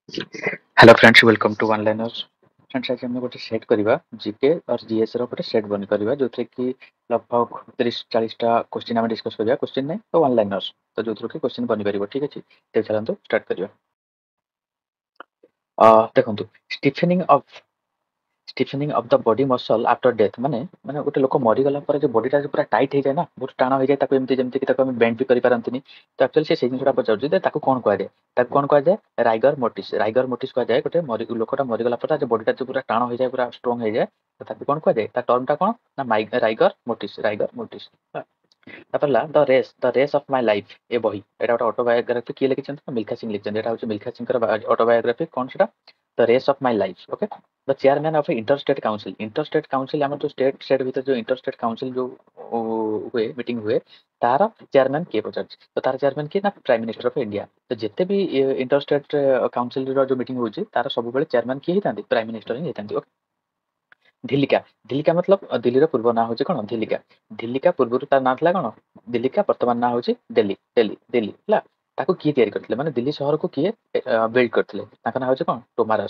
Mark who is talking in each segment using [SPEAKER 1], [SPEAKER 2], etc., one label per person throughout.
[SPEAKER 1] Hello friends, welcome to one liners. Friends, आज हम गोटे सेट करवा जीके और जीएस रो गोटे सेट बन करवा जो कि लगभग 30-40 टा क्वेश्चन हम डिस्कस करवा। क्वेश्चन नहीं तो वन लाइनर्स, तो जो कि क्वेश्चन बन पारिबो। ठीक अछि, तो चलंतु स्टार्ट करवा। देखंतु stiffening of the body muscle after death माने माने गोटे लोक मरी गला पर जो बॉडीटा जो पूरा टाइट हो जाए ना, बहुत टाण हो जाए, ताको एमती जेमती कि ताको हम बेंड भी करि पारंतनी। तो एक्चुअली से सेही जिनिसटा पचार जे ताको कोन कहै जाए, ताको कोन कहै जाए? राइगर मोर्टिस कहै जाए। गोटे मरी लोकटा मरी गला पर जो बॉडीटा जो पूरा टाण हो जाए, पूरा स्ट्रांग हो जाए, तो ताको कोन कहै जाए? ता टर्मटा कोन ना राइगर मोर्टिस। तापरला the race of my life ए बही एटा गोटे ऑटोबायोग्राफी किए लिखिछन? मिल्खा सिंह लिखिछन। एटा होचे मिल्खा सिंह ऑटोबायोग्राफी। कोन सेटा? The race of my life. Okay. The chairman of interstate council आम जो स्टेट भीतर जो इंटरस्टेट काउंसिल जो हुए मीटिंग हुए, तार चेयरमैन किए पचार? तो तार चेयरमैन किए ना प्राइम मिनिस्टर ऑफ इंडिया। तो जिते भी इंटरस्टेट काउंसिल जो मीटिंग होची, तार सब बेले चेयरमैन किए हितांती? प्राइम मिनिस्टर ही हितांती। ओके। धिलिका धिलिका मतलब दिल्ली रो पूर्व ना होची कोन? धिलिका। धिलिका पूर्व तार ना थला कोन? दिल्लिका। वर्तमान ना होची दिल्ली हला। ताको किए तयारी करथिले? माने दिल्ली शहर को किए बिल्ड करथिले? ताका ना होची कोन?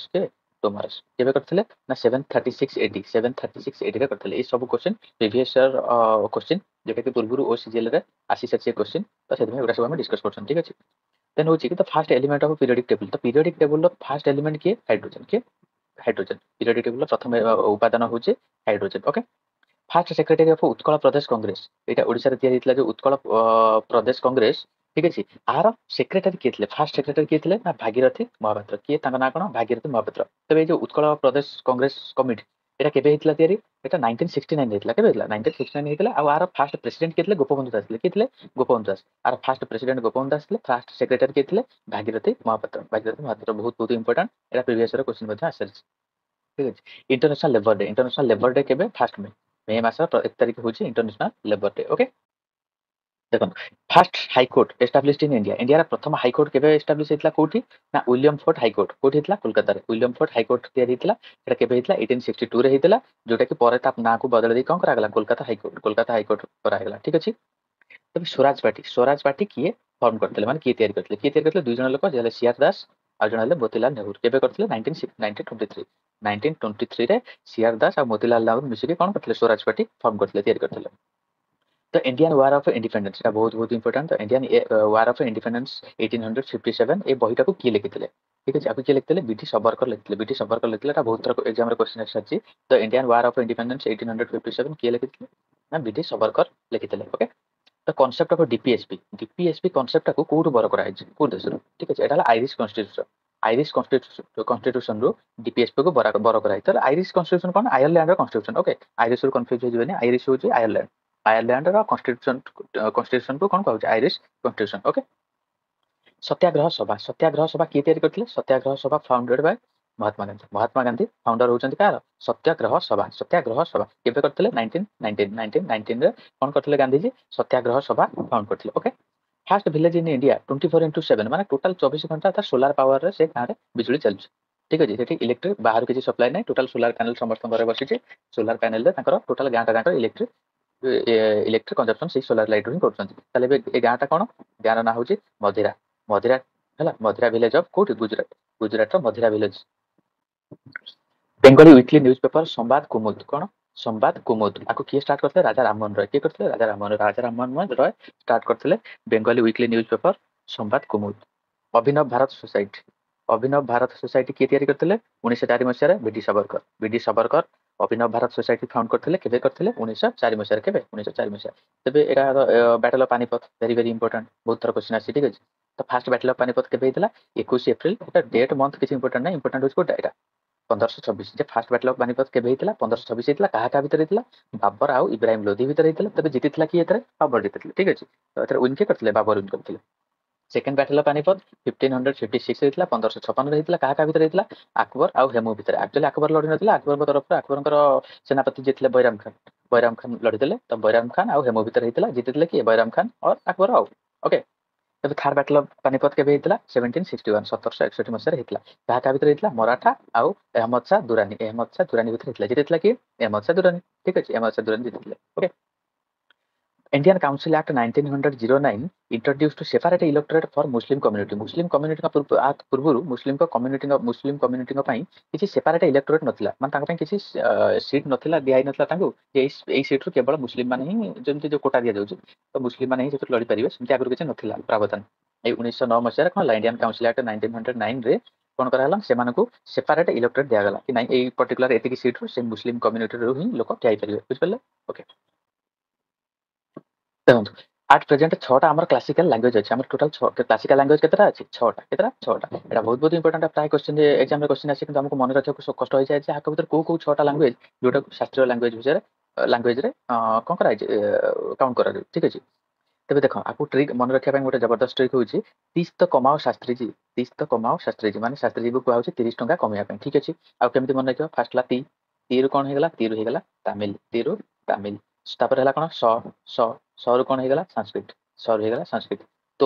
[SPEAKER 1] टोमारस केबे करथिले ना 736 एडी 736 एडी रे करथिले। ए सब क्वेश्चन प्रीवियस ईयर क्वेश्चन जेटा कि पूर्व ओसीजीएल रे आसी सच्चे क्वेश्चन। तो सेदिन एगुडा सब हम डिस्कस करछन। ठीक अछि। देन होची कि the first element of periodic table. तो पीरियोडिक टेबल रो फर्स्ट एलिमेंट किए? हाइड्रोजन। पीरियोडिक टेबल प्रथम उपादान होचे hydrogen. Okay. First secretary of Utkal Pradesh Congress, एटा ओडिसा रे तयारी हितला जो उत्कल प्रदेश कांग्रेस। ठीक अछि। आर सेक्रेटरी किए थिले? फर्स्ट सेक्रेटरी किए थिले ना भागीरथी महापात्र। किए तांका ना कोन? भागीरथी महापात्र। तबे जो उत्कल प्रदेश कांग्रेस कमिटी एटा केबे हितला तयारी? एटा 1969 हितला। केबे हितला? 1969 हितला। आ आर फर्स्ट प्रेसिडेंट किए थिले? गोपबंधु दास थिले। किए थिले? गोपबंधु दास। आर फर्स्ट प्रेसिडेंट गोपबंधु दास थिले। फर्स्ट सेक्रेटरी किए थिले? भागीरथी महापात्र बहुत बहुत इंपोर्टेंट। एटा प्रीवियस ईयर क्वेश्चन मध्ये आसर। ठीक अछि। इंटरनेशनल लेबर डे केबे? फर्स्ट मे मास 1 तारिख होची इंटरनेशनल लेबर डे। ओके। देखो, first high court established in India. India प्रथम हाईकोर्ट केबे एस्टाब्लिश हितला? कोठी ना विलियम फोर्ट हाईकोर्ट। कोठी हितला? कोलकाता रे विलियम फोर्ट हाईकोर्ट तयारी हितला। एटा केबे हितला? 1862 रे हितला। जोटा कि परे ता ना को बदल दे कोन करा गला? कोलकाता हाईकोर्ट करा गला। ठीक अछि। तबे स्वराज पार्टी किए फॉर्म करथिले? माने किए तयारी करथिले? किए तयारी करथिले? दुई जण लोक जेले सीआर दास आ जण हेले मोतीलाल नेहरू। केबे करथिले? 1923 रे सीआर दास आ मोतीलाल नेहरू मिसिके कोन करथिले? स्वराज पार्टी फॉर्म करथिले, तयारी करथिले। तो इंडियन वार ऑफ इंडिपेंडेंस का बहुत बहुत इंपोर्टेंट। तो इंडियन वार ऑफ इंडिपेंडेंस 1857 ए बहीटा को किए लिखिथिले? ठीक अछि। आपको किए लिखिथिले? बीटी सावरकर लिखिथिले। बीटी सावरकर लिखिथिले। एटा बहुत तरह एग्जाम रे क्वेश्चन आछि। तो इंडियन वार ऑफ इंडिपेंडेंस 1857 किए लिखिथिले? ना बीटी सावरकर लिखिथिले। ओके। तो कांसेप्ट ऑफ डीपीएसपी कांसेप्ट को कोड बर करा है को देश रो? ठीक है। एटा आयरिश कॉन्स्टिट्यूशन रो डीपीएसपी को बर करा है। तो आयरिश कॉन्स्टिट्यूशन कोन? आयरलैंड रो कॉन्स्टिट्यूशन। ओके। आयरिश रो कंफ्यूज हो जबनी। आयरिश होची आयरलैंड रो कॉन्स्टिट्यूशन को कोन कहू? Irish constitution. ओके। सत्याग्रह सभा किए तयारी करथिले? Satyagraha Sabha founded by Mahatma Gandhi founder होचंती कार? सत्याग्रह सभा केबे करथिले? 1919 रे कोन करथिले गांधी जी? सत्याग्रह सभा फाउंड करथिले। Okay. First village in India 24/7 माने टोटल 24 घंटा तार सोलार पावर रे से गां रे बिजुली चलछ। ठीक अछि। सेठी इलेक्ट्रिक बाहर किछि सप्लाई नै, टोटल सोलार पैनल समस्त घरे बसिछि। सोलार पैनल रे ताकर टोटल गांटा इलेक्ट्रिक कंजप्शन से सोलार लाइट हि करछन्ती। ताले ए गांटा कोन? गां रा ना होछि मधिरा। मधिरा हला मधिरा विलेज ऑफ कोठी? गुजरात रो Modhera village. Bengali weekly newspaper Sambad Kumud. कोन? संवाद कुमुद आको किए स्टार्ट करथिले? राजा राममोहन रॉय। किए करथिले? राजा राममोहन रॉय स्टार्ट करथिले बेंगली वीकली न्यूज़पेपर संवाद कुमुद। अभिनव भारत सोसाइटी किए तयारी करथिले? 1904 मसिया रे BD Savarkar Abhinav Bharat society found करथिले। केबे करथिले? 1904 मसिया रे। केबे? 1904 मसिया। तबे एटा battle of Panipat very very important. बहुत तरह क्वेश्चन आसी। ठीक अछि। तो फर्स्ट बैटल ऑफ पानीपत केबे हितला? 21 एप्रिल। एटा डेट मंथ किछि इंपोर्टेंट नै, इंपोर्टेंट होछि कोटा एटा 1526। जे फर्स्ट बैटल ऑफ पानीपत केबे हितला? 1526 हितला। काहा भितर हितला? बाबर आउ इब्राहिम लोधी भितर हितला। तबे जीतितला कि एतरे? बाबर जीतितले। ठीक अछि। तो एतरे विन के करथिले? बाबर विन करथिले। सेकंड बैटल ऑफ पानीपत 1556 हितला। 1556 रे हितला। काहा भितर हितला? अकबर आउ हेमू भितर। एक्चुअली अकबर लढि नथिला। अकबर तरफ अकबरकर सेनापति जे थिले बैराम खान लढिदेले। तो बैराम खान आउ हेमू भितर हितला। जीतितले कि? बैराम खान और अकबर आउ। ओके। तबे थर्ड बैटल ऑफ पानीपत केबे हितला? 1761 मसिया रे हितला। काहा भितर हितला? मराठा आउ अहमद शाह दुरानी भितर हितला। जीतितला कि? अहमद शाह दुरानी। ठीक अछि। अहमद शाह दुरानी जीतितले। Okay. Indian Council Act 1909 introduced separate electorate for Muslim community. Muslim community का पूर्वରୁ मुस्लिम कम्युनिटी ପାଇଁ କିଛି ସେପାରେଟ ଇଲେକ୍ଟୋରେଟ୍ ନଥିଲା, ମାନେ ତାଙ୍କ ପାଇଁ କିଛି ସିଟ୍ ନଥିଲା, ଦିଆ ହେଇନଥିଲା ତାଙ୍କୁ ଏଇ ସିଟ୍ରୁ କେବଳ ମୁସଲିମ ମାନେ ହିଁ ଯେମିତି ଯୋଉ କୋଟା ଦିଆଯାଉଛି ତ ମୁସଲିମ ମାନେ ହିଁ ସେଥିରୁ ଲଢ଼ିପାରିବେ, ସେମିତି ଆଗରୁ କିଛି ନଥିଲା ପ୍ରାବଧାନ। ଏଇ 1909 ମସିହାରେ କ'ଣ ହେଲା, ଇଣ୍ଡିଆନ୍ କାଉନସିଲ ଆକ୍ଟ 1909 ରେ କ'ଣ କରାଗଲା, ସେମାନଙ୍କୁ ସେପାରେଟ ଇଲେକ୍ଟୋରେଟ୍ ଦିଆଗଲା କି ନାଇଁ ଏଇ ପର୍ଟିକୁଲାର ଏତିକି ସିଟ୍ରୁ ସେ ମୁସଲିମ କମ୍ୟୁନିଟିରୁ ହିଁ ଲୋକ ଠିଆ ହେଇପାରିବେ, ବୁଝିପାରିଲେ? ଓକେ, ଦେଖନ୍ତୁ ଆଟ୍ ପ୍ରେଜେଣ୍ଟ 6ଟା ଆମର କ୍ଲାସିକାଲ ଲାଙ୍ଗୁଏଜ ଅଛି। ଆମର ଟୋଟାଲ କ୍ଲାସିକାଲ ଲାଙ୍ଗୁଏଜ କେତେଟା ଅଛି? 6ଟା। କେତେଟା? 6ଟା। ଏଟା ବହୁତ ଇମ୍ପୋର୍ଟାଣ୍ଟ, ପ୍ରାୟ କ୍ୱେଶ୍ଚିନ୍ ଏକ୍ସାମରେ କ୍ୱେଶ୍ଚିନ୍ ଆସେ, କିନ୍ତୁ ଆମକୁ ମନେ ରଖିବାକୁ କଷ୍ଟ ହେଇଯାଏ ଯେ ଆଙ୍କ ଭିତରେ କୋଉ 6ଟା ଲାଙ୍ଗୁଏଜ ଯୋଉଟାକୁ ଶାସ୍ତ୍ରୀୟ ଲାଙ୍ଗୁଏଜ ବିଷୟରେ ଲାଙ୍ଗୁଏଜରେ କ'ଣ କରାଯାଇଛି, କାଉଣ୍ଟ କରାଯାଉଛି। ଠିକ ଅଛି, ତେବେ ଦେଖ ଆକୁ ଟ୍ରିକ୍ ମନେ ରଖିବା ପାଇଁ ଗୋଟେ ଜବରଦସ୍ତ ଟ୍ରିକ୍ ହେଉଛି 30 ତ କମାओ ଶାସ୍ତ୍ରୀଜୀ। 30 ତ କମାओ ଶାସ୍ତ୍ରୀଜୀ ମାନେ ଶାସ୍ତ୍ରୀଜୀକୁ କୁହାଯାଉଛି 30 ଟଙ୍କା କମେଇବା ପାଇଁ। ଠିକ ଅଛି, ଆଉ କେମିତି ମନେ ରଖିବ? ଫାର୍ଷ୍ଟ ହେଲା ଟି, ରୁ କ'ଣ ହେଇଗଲା? ରୁ ହେଇଗଲା ତାମିଲ, ରୁ ତାମିଲ। ତାପରେ ହେଲା କ'ଣ? ରୁ କ'ଣ ହେଇଗଲା? ସଂସ୍କୃତ, ରୁ ହେଇଗଲା ସଂସ୍କୃତ।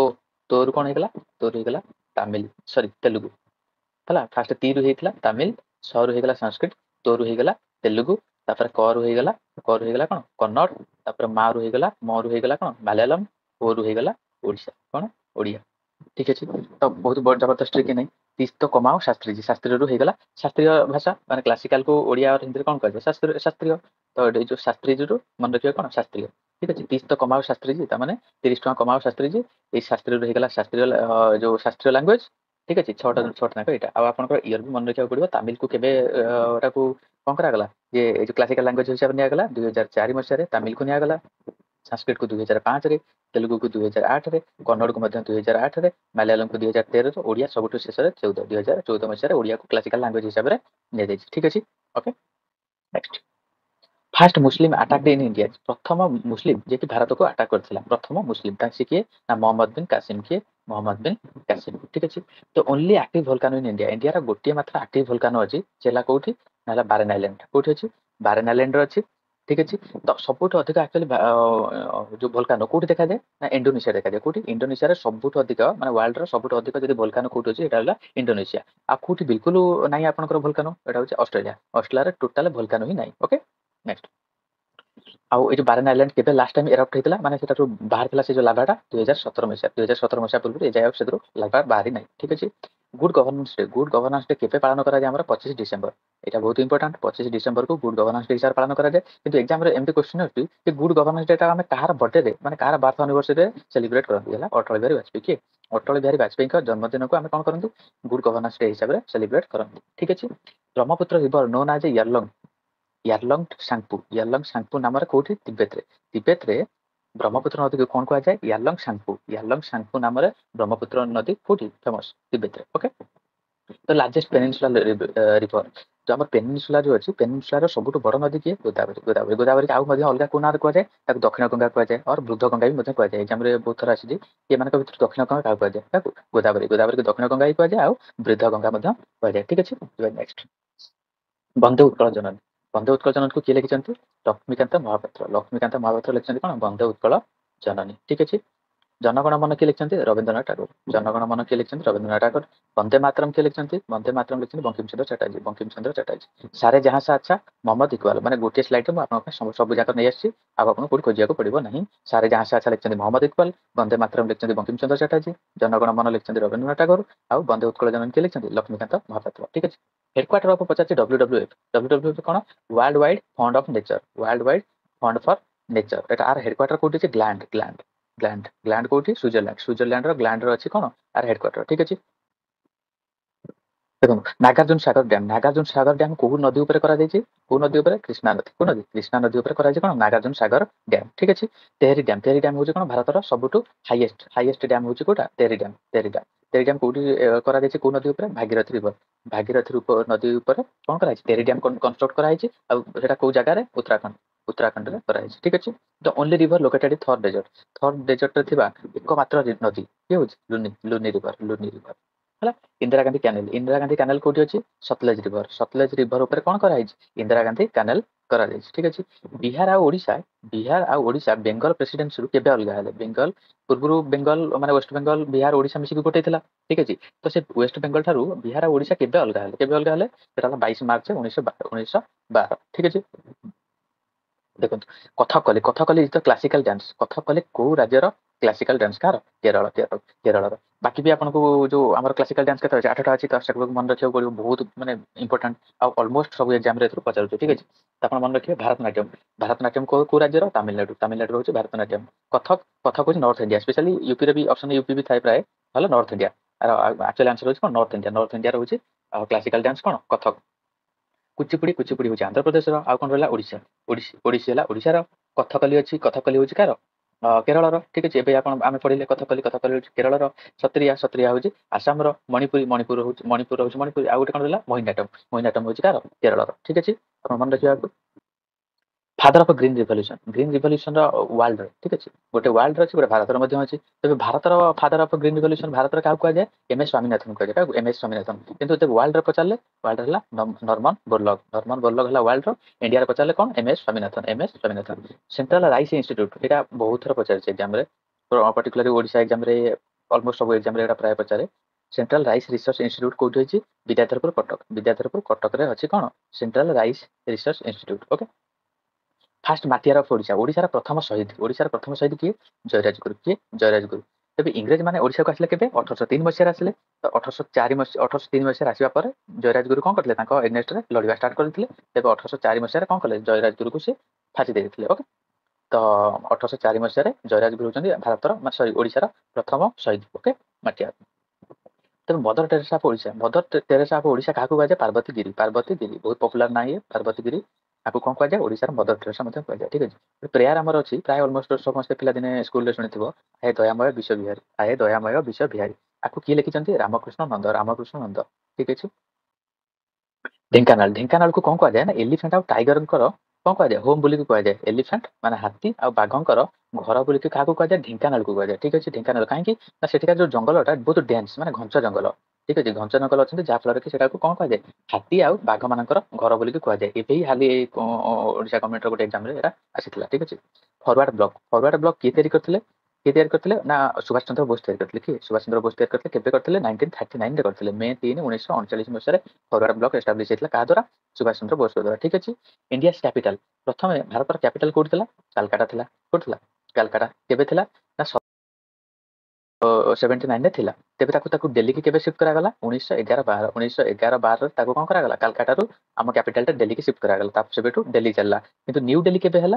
[SPEAKER 1] ରୁ କ'ଣ ହେଇଗଲା? ରୁ ହେଇଗଲା ତାମିଲ, ସରି ତେଲୁଗୁ ହେଲା। ଫାର୍ଷ୍ଟ ରୁ ହେଇଥିଲା ତାମିଲ, ରୁ ହେଇଗଲା ସଂସ୍କୃତ, ରୁ ହେଇଗଲା ତେଲୁଗୁ, ତାପରେ ରୁ ହେଇଗଲା କ'ଣ? କନ୍ନଡ଼, ତାପରେ ରୁ ହେଇଗଲା ରୁ ହେଇଗଲା କ'ଣ? ମାଲୟାଲମ, ରୁ ହେଇଗଲା ଓଡ଼ିଶା, କ'ଣ? ଓଡ଼ିଆ। ଠିକ ଅଛି, ତ ବହୁତ ବଡ଼ ଜବରଦସ୍ତ କି ନାହିଁ। 30 ତ କମାओ ଶାସ୍ତ୍ରୀଜୀ, ଶାସ୍ତ୍ରୀୟରୁ ହେଇଗଲା ଶାସ୍ତ୍ରୀୟ ଭାଷା, ମାନେ କ୍ଲାସିକାଲକୁ ଓଡ଼ିଆ ଆଉ ହିନ୍ଦୀରେ କ'ଣ କୁହାଯାଏ? ଶାସ୍ତ୍ରୀୟ। ତ ଏଇ ଯୋଉ ଶାସ୍ତ୍ରୀଜରୁ ମନେ ରଖିବା କ'ଣ? ଶାସ୍ତ୍ରୀୟ। ଠିକ ଅଛି, 30 ତ କମାओ ଶାସ୍ତ୍ରୀଜୀ, ତାମାନେ 30 ଟଙ୍କା କମାओ ଶାସ୍ତ୍ରୀଜୀ। ଏଇ ଶାସ୍ତ୍ରୀୟରୁ ହେଇଗଲା ଶାସ୍ତ୍ରୀୟ ଯୋଉ ଶାସ୍ତ୍ରୀୟ ଲାଙ୍ଗୁଏଜ। ଠିକ ଅଛି, 6ଟା ଯାକ ଏଇଟା। ଆଉ ଆପଣଙ୍କର ଇୟର ବି ମନେ ରଖିବାକୁ ପଡ଼ିବ। ତାମିଲକୁ କେବେ ଏଟାକୁ କ'ଣ କରାଗଲା, ଯେ ଏଇ ଯୋଉ କ୍ଲାସିକାଲ ଲାଙ୍ଗୁଏଜ ହିସାବରେ ନିଆଗଲା 2004 ମସିହାରେ, ତାମିଲକୁ ନିଆଗଲା, ସଂସ୍କୃତକୁ 2005ରେ, ତେଲୁଗୁକୁ 2008ରେ, କନ୍ନଡ଼କୁ ମଧ୍ୟ 2008ରେ, ମାଲୟାଲମକୁ 2013ରେ, ଓଡ଼ିଆ ସବୁଠୁ ଶେଷରେ 2014 ମସିହାରେ ଓଡ଼ିଆକୁ କ୍ଲାସିକାଲ ଲାଙ୍ଗୁଏଜ ହିସାବରେ ନିଆଯାଇଛି। ଠିକ ଅଛି, okay next. First Muslim attacked in India, ପ୍ରଥମ ମୁସଲିମ ଯିଏକି ଭାରତକୁ ଆଟାକ କରିଥିଲା, ପ୍ରଥମ ମୁସଲିମ ସେ କିଏ ନା ମହମ୍ମଦ ବିନ୍ କାସିମ। କିଏ? ମହମ୍ମଦ ବିନ୍ କାସିମ। ଠିକ ଅଛି, ତ only active volcano in India, ଇଣ୍ଡିଆର ଗୋଟିଏ ମାତ୍ର ଆକ୍ଟିଭ ଭଲକାନୋ ଅଛି, ସେ ହେଲା କୋଉଠି ନା ହେଲା ବାରେନ୍ ଆଇଲାଣ୍ଡ। କୋଉଠି ଅଛି? ବାରେନ୍ ଆଇଲାଣ୍ଡରେ ଅଛି। ଠିକ ଅଛି, ତ ସବୁଠୁ ଅଧିକ ଆକ୍ଚୁଆଲି ଯୋଉ ଭଲକାନୋ କୋଉଠି ଦେଖାଯାଏ ନା ଇଣ୍ଡୋନେସିଆ ଦେଖାଯାଏ। କୋଉଠି? ଇଣ୍ଡୋନେସିଆରେ ସବୁଠୁ ଅଧିକ, ମାନେ ୱାର୍ଲଡର ସବୁଠୁ ଅଧିକ ଯଦି ଭଲକାନୋ କୋଉଠି ଅଛି, ଏଟା ହେଲା ଇଣ୍ଡୋନେସିଆ। ଆଉ କୋଉଠି ବିଲକୁଲ ନାହିଁ ଆପଣଙ୍କର ଭଲକାନୋ, ଏଟା ହଉଛି ଅଷ୍ଟ୍ରେଲିଆ। ଅଷ୍ଟ୍ରେଲିଆରେ ଟୋଟାଲ ଭଲକାନୋ ହିଁ ନାହିଁ। Okay next. ଆଉ ଏଇ ଯୋଉ ବାରେନ୍ ଆଇଲାଣ୍ଡ କେବେ ଲାଷ୍ଟ ଟାଇମ ଏରପ୍ଟ ହେଇଥିଲା, ମାନେ ସେଟାରୁ ବାହାରିଥିଲା ସେ ଯୋଉ ଲାଭାଟା 2017 ମସିହା। 2017 ମସିହା ପୂର୍ବରୁ ଏ ଯାଏ ଆଉ ସେଥିରୁ ଲାଭା ବାହାରି ନାହିଁ। ଠିକ ଅଛି, good governance day. Good governance day କେବେ ପାଳନ କରାଯାଏ? ଆମର 25 ଡିସେମ୍ବର। ଏଇଟା ବହୁତ ଇମ୍ପୋର୍ଟାଣ୍ଟ, 25 ଡିସେମ୍ବରକୁ ଗୁଡ୍ ଗଭର୍ନାନ୍ସ ଡେ ହିସାବରେ ପାଳନ କରାଯାଏ। କିନ୍ତୁ ଏକ୍ସାମରେ ଏମିତି କ୍ୱେଶ୍ଚିନ୍ ଅଛି ଯେ ଗୁଡ୍ ଗଭର୍ନାନ୍ସ ଡେଟା ଆମେ କାହାର ବର୍ଥଡେରେ, ମାନେ କାହାର ବାର୍ଥ ଆନିଭର୍ସରୀରେ ସେଲିବ୍ରେଟ କରନ୍ତି? ହେଲା ଅଟଳ ବିହାରୀ ବାଜପେୟୀ। କିଏ? ଅଟଳ ବିହାରୀ ବାଜପେୟୀଙ୍କ ଜନ୍ମଦିନକୁ ଆମେ କ'ଣ କରନ୍ତି? ଗୁଡ୍ ଗଭର୍ନାନ୍ସ ଡେ ହିସାବରେ ସେଲିବ୍ରେଟ କରନ୍ତି। ଠିକ ଅଛି, Brahmaputra river known as Yarlung Tsangpo ନାମରେ କୋଉଠି? ତିବେତରେ। ତିବେତରେ ବ୍ରହ୍ମପୁତ୍ର ନଦୀକୁ କ'ଣ କୁହାଯାଏ? ୟାର୍ଲଙ୍ଗ ସାଙ୍ଗପୁ ନାମରେ ବ୍ରହ୍ମପୁତ୍ର ନଦୀ କୋଉଠି ଫେମସ? ତିବେତରେ। ଓକେ, ତ ଲାର୍ଜେଷ୍ଟ ପେନିନସୁଲା ରିଭର, ଯୋଉ ଆମର ପେନିନସୁଲା ଯୋଉ ଅଛି, ପେନିନସୁଲାର ସବୁଠୁ ବଡ଼ ନଦୀ କିଏ? ଗୋଦାବରୀ। ଗୋଦାବରୀ ଆଉ ମଧ୍ୟ ଅଲଗା କୋଉ ନାଁରେ କୁହାଯାଏ? ତାକୁ ଦକ୍ଷିଣ ଗଙ୍ଗା କୁହାଯାଏ, ଅର ବୃଦ୍ଧ ଗଙ୍ଗା ବି ମଧ୍ୟ କୁହାଯାଏ। ଏକ୍ସାମରେ ବହୁତ ଥର ଆସିଛି, ଏମାନଙ୍କ ଭିତରୁ ଦକ୍ଷିଣ ଗଙ୍ଗା କାହାକୁ କୁହାଯାଏ? ତାକୁ ଗୋଦାବରୀକୁ ଦକ୍ଷିଣ ଗଙ୍ଗା ହିଁ କୁହାଯାଏ, ଆଉ ବୃଦ୍ଧ ଗଙ୍ଗା ମଧ୍ୟ କୁହାଯାଏ। ଠିକ ଅଛି, ନେକ୍ସଟ। ବନ୍ଦେ ଉତ୍କଳ ଜନନୀ। ବନ୍ଦେ ଉତ୍କଳ ଜନନୀକୁ କିଏ ଲେଖିଛନ୍ତି? ଲକ୍ଷ୍ମୀକାନ୍ତ ମହାପାତ୍ର। ଲକ୍ଷ୍ମୀକାନ୍ତ ମହାପାତ୍ର ଲେଖିଛନ୍ତି କ'ଣ? ବନ୍ଦେ ଉତ୍କଳ ଜନନୀ। ଠିକ ଅଛି, ଜନଗଣ ମନ କିଏ ଲେଖିଛନ୍ତି? ରବୀନ୍ଦ୍ରନାଥ ଟାଗୋର। ଜନଗଣ ମନ କିଏ ଲେଖିଛନ୍ତି? ରବୀନ୍ଦ୍ରନାଥ ଟାଗୋର। ବନ୍ଦେ ମାତରମ୍ କିଏ ଲେଖିଛନ୍ତି? ବନ୍ଦେ ମାତରମ୍ ଲେଖିଛନ୍ତି ବଙ୍କିମଚନ୍ଦ୍ର ଚାଟାର୍ଜୀ। ସାରେ ଯାହା ସେ ଆଚ୍ଛା ମହମ୍ମଦ ଇକବାଲ। ମାନେ ଗୋଟିଏ ସ୍ଲାଇଡରେ ମୁଁ ଆପଣଙ୍କ ପାଇଁ ସବୁ ଯାକ ନେଇ ଆସିଛି, ଆଉ ଆପଣଙ୍କୁ କୋଉଠି ଖୋଜିବାକୁ ପଡ଼ିବ ନାହିଁ। ସାରେ ଯାହା ସେ ଆଚ୍ଛା ଲେଖିଛନ୍ତି ମହମ୍ମଦ ଇକବାଲ, ବନ୍ଦେ ମାତରମ୍ ଲେଖିଛନ୍ତି ବଙ୍କିମଚନ୍ଦ୍ର ଚାଟାର୍ଜୀ, ଜନଗଣ ମନ ଲେଖିଛନ୍ତି ରବୀନ୍ଦ୍ରନାଥ ଟାଗୋର, ଆଉ ବନ୍ଦେ ଉତ୍କଳ ଜନନୀ କିଏ ଲେଖିଛନ୍ତି? ଲକ୍ଷ୍ମୀକାନ୍ତ ମହାପାତ୍ର। ଠିକ ଅଛି, ହେଡକ୍ୱାର୍ଟର ଅଫ୍ ପଚାରିଛି WWF। WWF କ'ଣ? World wide fund of nature. World wide fund for nature. ଏଟା ଆର ହେଡକ୍ୱାର୍ଟର କୋଉଠି ଅଛି? ଗ୍ଲାଣ୍ଡ କୋଉଠି? ସୁଇଜରଲ୍ୟାଣ୍ଡର ଗ୍ଲାଣ୍ଡରେ ଅଛି କ'ଣ? ଆର ହେଡକ୍ୱାର୍ଟର। ଠିକ ଅଛି, ଦେଖନ୍ତୁ ନାଗାର୍ଜୁନ ସାଗର ଡ୍ୟାମ କୋଉ ନଦୀ ଉପରେ କରାଯାଇଛି? କୋଉ ନଦୀ ଉପରେ? କୃଷ୍ଣା ନଦୀ। କୋଉ ନଦୀ? କୃଷ୍ଣା ନଦୀ ଉପରେ କରାଯାଇଛି କ'ଣ? ନାଗାର୍ଜୁନ ସାଗର ଡ୍ୟାମ। ଠିକ ଅଛି, ତେହେରୀ ଡ୍ୟାମ ହଉଛି କ'ଣ? ଭାରତର ସବୁଠୁ ହାଇଏଷ୍ଟ ଡ୍ୟାମ ହଉଛି କୋଉଟା? ତେହେରୀ ଡ୍ୟାମ କୋଉଠି କରାଯାଇଛି? କୋଉ ନଦୀ ଉପରେ? ଭାଗୀରଥୀ ନଦୀ ଉପରେ କ'ଣ କରାଯାଇଛି? ତେହେରୀ ଡ୍ୟାମ କନଷ୍ଟ୍ରକ୍ଟ କରାଯାଇଛି, ଆଉ ସେଟା କୋଉ ଜାଗାରେ? ଉତ୍ତରାଖଣ୍ଡରେ କରାଯାଇଛି। ଠିକ ଅଛି, the only river located in Thar ଡେଜର୍ଟରେ ଥିବା ଏକମାତ୍ର ନଦୀ କିଏ ହଉଛି? ଲୁନି ରିଭର ହେଲା। ଇନ୍ଦିରା ଗାନ୍ଧୀ କ୍ୟାନେଲ କୋଉଠି ଅଛି? ସତଲେଜ ରିଭର ଉପରେ କ'ଣ କରାଯାଇଛି? ଇନ୍ଦିରା ଗାନ୍ଧୀ କ୍ୟାନେଲ କରାଯାଇଛି। ଠିକ ଅଛି, ବିହାର ଆଉ ଓଡ଼ିଶା ବେଙ୍ଗଲ ପ୍ରେସିଡେନ୍ସିରୁ କେବେ ଅଲଗା ହେଲେ? ପୂର୍ବରୁ ବେଙ୍ଗଲ ମାନେ ୱେଷ୍ଟ ବେଙ୍ଗଲ, ବିହାର, ଓଡ଼ିଶା ମିଶିକି ଗୋଟେ ଥିଲା। ଠିକ ଅଛି, ତ ସେ ୱେଷ୍ଟ ବେଙ୍ଗଲ ଠାରୁ ବିହାର ଆଉ ଓଡ଼ିଶା କେବେ ଅଲଗା ହେଲେ? ସେଟା ହେଲା 22 ମାର୍ଚ୍ଚ 1912। ଠିକ ଅଛି, ଦେଖନ୍ତୁ Kathakali is the classical dance. Kathakali କୋଉ ରାଜ୍ୟର କ୍ଲାସିକାଲ ଡ୍ୟାନ୍ସ? କାହାର? କେରଳର। ବାକି ବି ଆପଣଙ୍କୁ ଯୋଉ ଆମର କ୍ଲାସିକାଲ ଡ୍ୟାନ୍ସ କେତେ ଅଛି? 8ଟା ଅଛି। ତ ସେଟାକୁ ମନେ ରଖିବାକୁ ପଡିବ, ବହୁତ ମାନେ ଇମ୍ପୋର୍ଟାଣ୍ଟ ଆଉ ଅଲମୋଷ୍ଟ ସବୁ ଏକ୍ସାମ ରେ ଏଥିରୁ ପଚାରୁଛି, ଠିକ ଅଛି। ତ ଆପଣ ମନେ ରଖିବେ ଭାରତନାଟ୍ୟମ। ଭାରତନାଟ୍ୟମ କୋଉ ରାଜ୍ୟର? ତାମିଲନାଡୁ ହଉଛି ଭାରତନାଟ୍ୟମ। କଥକ ହଉଛି ନର୍ଥ ଇଣ୍ଡିଆ, ସ୍ପେଶାଲି ୟୁପି ରେ ବି ଅପସନ ୟୁପି ବି ଥାଏ ପ୍ରାୟ, ହେଲେ ନର୍ଥ ଇଣ୍ଡିଆ। ଆକ୍ଚୁଆଲି ଆନ୍ସର ହଉଛି କଣ? ନର୍ଥ ଇଣ୍ଡିଆ ରହୁଛି କ୍ଲାସିକାଲ ଡ୍ୟାନ୍ସ କଣ? କଥକ। କୁଚିପୁଡି ହଉଛି ଆନ୍ଧ୍ରପ୍ରଦେଶର। ଆଉ କଣ ରହିଲା? ଓଡିଶୀ ହେଲା ଓଡିଶାର। କଥକଲି ହଉଛି କାହାର? କେରଳର, ଠିକ ଅଛି। ଏବେ ଆମେ ପଢିଲେ କଥକଲି ହଉଛି କେରଳର। ସତ୍ରିୟା ହଉଛି ଆସାମର। ମଣିପୁର ହଉଛି ମଣିପୁରୀ। ଆଉ ଗୋଟେ କଣ ରହିଲା? ମୋହିନିଆଟମ ହଉଛି କାହାର? କେରଳର, ଠିକ ଅଛି। ଆପଣ ମନେ ରଖିବାକୁ। ଫାଦର ଅଫ ଗ୍ରୀନ ରିଭଲ୍ୟୁସନ ର ୱାର୍ଲଡ, ଠିକ ଅଛି। ଗୋଟେ ୱାର୍ଲଡ ଅଛି, ଗୋଟେ ଭାରତର ମଧ୍ୟ ଅଛି। ତେବେ ଭାରତର ଫାଦର ଅଫ ଗ୍ରୀନ ରିଭଲ୍ୟୁସନ ଭାରତର କାହାକୁ କୁହାଯାଏ? MS ସ୍ୱାମୀନାଥନ କୁହାଯାଏ। କାହାକୁ? MS ସ୍ୱାମୀନାଥନ। କିନ୍ତୁ ଯଦି ୱାର୍ଲଡ ର ପଚାରିଲେ, ୱାର୍ଲଡ ହେଲା ନର୍ମନ ବୋରଲଗ ହେଲା ୱାର୍ଲଡ ର। ଇଣ୍ଡିଆର ପଚାରିଲେ କଣ? MS Swaminathan. Central rice institute, ଏଇଟା ବହୁତ ଥର ପଚାରିଛି ଏକ୍ସାମ ରେ, ପର୍ଟିକୁଲାରଲି ଓଡିଶା ଏକ୍ସାମ ରେ ଅଲମୋଷ୍ଟ ସବୁ ଏକ୍ସାମ ରେ ଏଟା ପ୍ରାୟ ପଚାରେ। ସେଣ୍ଟ୍ରାଲ ରାଇସ ରିସର୍ଚ୍ଚ ଇନଷ୍ଟିଚ୍ୟୁଟ କୋଉଠି ଅଛି? ବିଦ୍ୟାଧରପୁର କଟକରେ ଅଛି। କଣ? Central rice research institute. Okay. First martyr of Odisha, ଓଡିଶାର ପ୍ରଥମ ଶହୀଦ କିଏ? ଜୟରାଜଗୁରୁ। ତେବେ ଇଂରେଜ ମାନେ ଓଡିଶାକୁ ଆସିଲେ କେବେ? 1803 ମସିହାରେ ଆସିଲେ। ତ 1803 ମସିହାରେ ଆସିବା ପରେ ଜୟରାଜଗୁରୁ କଣ କରିଥିଲେ? ତାଙ୍କ ଏଗନେଷ୍ଟରେ ଲଢିବା ଷ୍ଟାର୍ଟ କରିଥିଲେ। ତେବେ 1804 ମସିହାରେ କଣ କଲେ? ଜୟରାଜଗୁରୁକୁ ସେ ଫାଶୀ ଦେଇଥିଲେ। ଓକେ। ତ 1804 ମସିହାରେ ଜୟରାଜଗୁରୁ ହଉଛନ୍ତି ଓଡିଶାର ପ୍ରଥମ ଶହୀଦ। ଓକେ। ମାଟିଆର। ତେବେ ମଦର ଟେରେସା ଅଫ ଓଡିଶା କାହାକୁ କୁହାଯାଏ? ପାର୍ବତୀଗିରି। ବହୁତ ପପୁଲାର ନାଁ ଇଏ, ପାର୍ବତୀଗିରି। ତାକୁ କଣ କୁହାଯାଏ? ଓଡିଶାର ମଦର ଟେରେସା ମଧ୍ୟ କୁହାଯାଏ, ଠିକ ଅଛି। ପ୍ରେୟାର ଆମର ଅଛି, ପ୍ରାୟ ଅଲମୋଷ୍ଟ ସମସ୍ତେ ପିଲାଦିନେ ସ୍କୁଲରେ ଶୁଣିଥିବ, ହେ ଦୟାମୟ ବିଶ୍ୱ ବିହାରୀ। ଆକୁ କିଏ ଲେଖିଛନ୍ତି? ରାମକୃଷ୍ଣ ନନ୍ଦ, ଠିକ ଅଛି। ଢେଙ୍କାନାଳକୁ କଣ କୁହାଯାଏ? ନା ଏଲିଫେଣ୍ଟ ଆଉ ଟାଇଗରଙ୍କର କଣ କୁହାଯାଏ? ହୋମ ବୋଲିକି କୁହାଯାଏ। ଏଲିଫେଣ୍ଟ ମାନେ ହାତୀ ଆଉ ବାଘଙ୍କର ଘର ବୋଲିକି କାହାକୁ କୁହାଯାଏ? ଢେଙ୍କାନାଳକୁ କୁହାଯାଏ, ଠିକ ଅଛି। ଢେଙ୍କାନାଳ କାହିଁକି? ନା ସେଠିକାର ଯୋଉ ଜଙ୍ଗଲଟା ବହୁତ ଡେନ୍ସ, ମାନେ ଘଞ୍ଚ ଜଙ୍ଗଲ, ଠିକ ଅଛି। ଘଞ୍ଚ ଜଙ୍ଗଲ ଅଛନ୍ତି, ଯାହା ଫଳରେ କି ସେଟାକୁ କଣ କୁହାଯାଏ? ହାତୀ ଆଉ ବାଘ ମାନଙ୍କର ଘର ବୋଲିକି କୁହାଯାଏ। ଏବେ ହାଲି ଓଡିଶା ଗଭର୍ଣ୍ଣମେଣ୍ଟର ଗୋଟେ ଏକ୍ସାମରେ ଏଟା ଆସିଥିଲା, ଠିକ ଅଛି। ଫରୱାର୍ଡ ବ୍ଲକ କିଏ ତିଆରି କରିଥିଲେ? ନା ସୁଭାଷ ଚନ୍ଦ୍ର ବୋଷ ତିଆରି କରିଥିଲେ। କିଏ? ସୁଭାଷ ଚନ୍ଦ୍ର ବୋଷ ତିଆରି କରିଥିଲେ। କେବେ କରିଥିଲେ? 1939 ରେ କରିଥିଲେ। ମେ 3, 1939 ମସିହାରେ ଫରୱାର୍ଡ ବ୍ଲକ ଏଷ୍ଟାବ୍ଲିଶ ହେଇଥିଲା। କାହା ଦ୍ୱାରା? ସୁଭାଷ ଚନ୍ଦ୍ର ବୋଷଙ୍କ ଦ୍ୱାରା, ଠିକ ଅଛି। ଇଣ୍ଡିଆସ୍ କ୍ୟାପିଟାଲ, ପ୍ରଥମେ ଭାରତର କ୍ୟାପିଟାଲ କୋଉଠି ଥିଲା? କାଲକାଟା ଥିଲା। କୋଉଠି ଥିଲା? କାଲକାଟା। କେବେ ଥିଲା? ନା 79 ରେ ଥିଲା। ତେବେ ତାକୁ ଦିଲ୍ଲୀକି କେବେ ସିଫ୍ଟ କରାଗଲା? 1911-12 ତାକୁ କଣ କରାଗଲା? କାଲକାଟାରୁ ଆମ କ୍ୟାପିଟାଲଟା ଦିଲ୍ଲୀକି ସିଫ୍ଟ କରାଗଲା। ତାପରେ ସେବେଠୁ ଦିଲ୍ଲୀ ଚାଲିଲା। କିନ୍ତୁ ନ୍ୟୁ ଦିଲ୍ଲୀ କେବେ ହେଲା?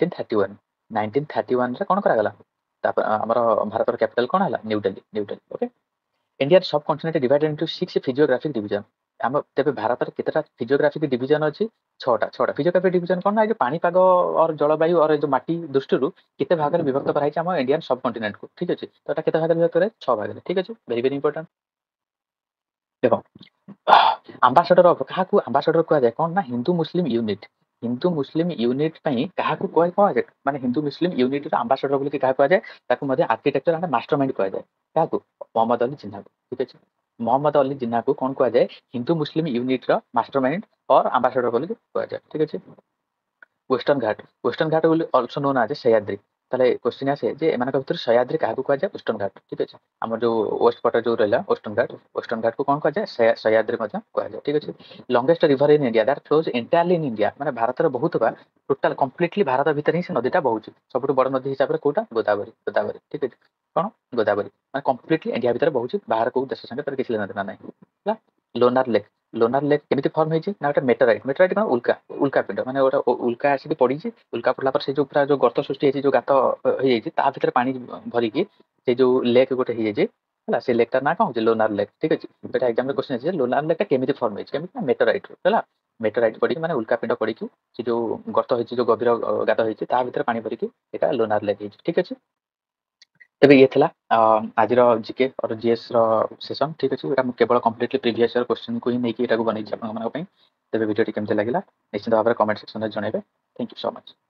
[SPEAKER 1] 1931 ରେ କଣ କରାଗଲା? ତାପରେ ଆମର ଭାରତର କ୍ୟାପିଟାଲ କଣ ହେଲା? ନ୍ୟୁ ଦିଲ୍ଲୀ। ଓକେ। ଇଣ୍ଡିଆର sub continent divided into 6 physiographic division. ତେବେ ଭାରତରେ କେତେଟା ଫିଜିଓଗ୍ରାଫିକ୍ ଡିଭିଜନ ଅଛି? 6ଟା। ଫିଜିଓଗ୍ରାଫିକ୍ ଡିଭିଜନ କଣ? ନା ଏ ଯୋଉ ପାଣିପାଗ ଅର ଜଳବାୟୁ ଅର ଏ ଯୋଉ ମାଟି ଦୃଷ୍ଟିରୁ କେତେ ଭାଗରେ ବିଭକ୍ତ କରାଯାଇଛି ଆମ ଇଣ୍ଡିଆନ ସବ୍ କଣ୍ଟିନେଣ୍ଟକୁ, ଠିକ ଅଛି। ତ ଏଟା କେତେ ଭାଗରେ ବିଭକ୍ତ କରାଯାଇଛି? 6 ଭାଗରେ, ଠିକ ଅଛି। Very important. ଦେଖ, କାହାକୁ ଆମ୍ବାସଡର କୁହାଯାଏ? କଣ? ନା ହିନ୍ଦୁ ମୁସଲିମ ୟୁନିଟ ପାଇଁ କାହାକୁ କୁହାଯାଏ? ମାନେ ହିନ୍ଦୁ ମୁସଲିମ ୟୁନିଟର ଆମ୍ବାସଡର ବୋଲି କାହାକୁ କୁହାଯାଏ? ତାକୁ ମଧ୍ୟ ଆର୍କିଟେକ୍ଚର ଆଣ୍ଡ ମାଷ୍ଟର ମାଇଣ୍ଡ କୁହାଯାଏ। କାହାକୁ? ମହମ୍ମଦ ଅଲି ଜିନ୍ନାକୁ, ଠିକ ଅଛି। ମହମ୍ମଦ ଅଲି ଜିନ୍ନାକୁ କଣ କୁହାଯାଏ? ହିନ୍ଦୁ ମୁସଲିମ ୟୁନିଟର ମାଷ୍ଟର ମାଇଣ୍ଡ ଅର ଆମ୍ବାସଡର ବୋଲି କୁହାଯାଏ, ଠିକ ଅଛି। ୱେଷ୍ଟର୍ଣ୍ଣ ଘାଟ ବୋଲି ଅଲସୋ ନୋନ୍ ଆଜ୍ ସହ୍ୟାଦ୍ରି। ତାହେଲେ କ୍ୱେଶ୍ଚିନ୍ ଆସେ ଯେ ଏମାନଙ୍କ ଭିତରୁ ସହ୍ୟାଦ୍ରି କାହାକୁ କୁହାଯାଏ? ୱେଷ୍ଟର୍ଣ୍ଣ ଘାଟ, ଠିକ ଅଛି। ଆମର ଯୋଉ ୱେଷ୍ଟ ପଟେ ଯୋଉ ରହିଲା ୱେଷ୍ଟର୍ଣ୍ଣ ଘାଟକୁ କଣ କୁହାଯାଏ? ସହ୍ୟାଦ୍ରି ମଧ୍ୟ କୁହାଯାଏ, ଠିକ ଅଛି। Longest river in India that flows entirely in India, ମାନେ ଭାରତରେ ବହୁଥିବା ଟୋଟାଲ କମ୍ପ୍ଲିଟଲି ଭାରତ ଭିତରେ ହିଁ ସେ ନଦୀଟା ବହୁଛି। ସବୁଠୁ ବଡ ନଦୀ ହିସାବରେ କୋଉଟା? ଗୋଦାବରୀ, ଠିକ ଅଛି। କଣ? ଗୋଦାବରୀ ମାନେ କମ୍ପ୍ଲିଟଲି ଇଣ୍ଡିଆ ଭିତରେ ବହୁଛି। ବାହାର କୋଉ ଦେଶ ସାଙ୍ଗେ ତାର କିଛି ଲେନା ଦେନା ନାହିଁ, ହେଲା। ଲୋନାର ଲେକ୍ କେମିତି ଫର୍ମ ହେଇଛି? ନା ଗୋଟେ ମେଟରାଇଟ କଣ? ଉଲ୍କା ପିଣ୍ଡ, ମାନେ ଗୋଟେ ଉଲ୍କା ଆସିକି ପଡିଛି। ଉଲ୍କା ପଡିଲା ପରେ ସେ ଯୋଉ ପୁରା ଯୋଉ ଗର୍ତ୍ତ ସୃଷ୍ଟି ହେଇଛି, ଯୋଉ ଗାତ ହେଇଯାଇଛି, ତା ଭିତରେ ପାଣି ଭରିକି ସେ ଯୋଉ ଲେକ୍ ଗୋଟେ ହେଇଯାଇଛି, ହେଲା। ସେ ଲେକ୍ ଟାର ନାଁ କଣ ହଉଛି? ଲୋନାର ଲେକ୍, ଠିକ ଅଛି। ଏଟା ଏକ୍ସାମରେ କ୍ୱେଶ୍ଚିନ୍ ଅଛି ଯେ ଲୋନାର ଲେକ୍ ଟା କେମିତି ଫର୍ମ ହେଇଛି? କେମିତି? ନା ମେଟରାଇଟ, ହେଲା। ମେଟରାଇଟ ପଡିକି, ମାନେ ଉଲ୍କା ପିଣ୍ଡ ପଡିକି ସେ ଯୋଉ ଗର୍ତ୍ତ ହେଇଛି, ଯୋଉ ଗଭୀର ଗାତ ହେଇଛି, ତା ଭିତରେ ପାଣି ଭରିକି ଏଟା ଲୋନାର ଲେକ୍ ହେଇଛି, ଠିକ ଅଛି। ତେବେ ଇଏ ଥିଲା ଆଜିର ଜିକେ ଅର ଜିଏସ୍ ର ସେସନ, ଠିକ ଅଛି। ଏଟା ମୁଁ କେବଳ କମ୍ପ୍ଲିଟଲି ପ୍ରିଭିୟସ୍ ଇୟର କ୍ୱେଶ୍ଚିନକୁ ହିଁ ନେଇକି ଏଟାକୁ ବନେଇଛି ଆପଣମାନଙ୍କ ପାଇଁ। ତେବେ ଭିଡ଼ିଓଟି କେମିତି ଲାଗିଲା ନିଶ୍ଚିତ ଭାବରେ କମେଣ୍ଟ ସେକ୍ସନରେ ଜଣାଇବେ। Thank you so much.